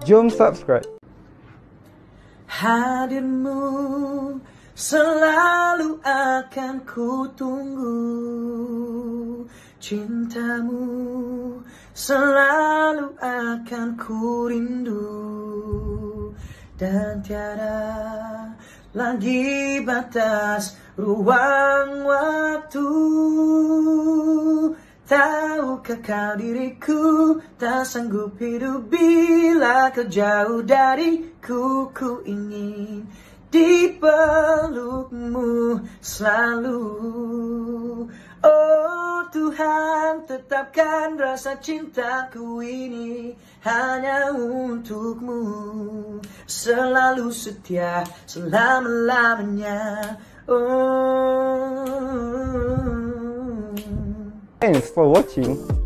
Jom subscribe. Hadirmu selalu akan ku tunggu, cintamu selalu akan ku rindu, dan tiada lagi batas ruang waktu. Tahukah kau diriku tak sanggup hidup bila kau jauh dariku. Ku ingin dipelukmu selalu. Oh Tuhan, tetapkan rasa cintaku ini hanya untukmu, selalu setia selama-lamanya. Oh. Thanks for watching.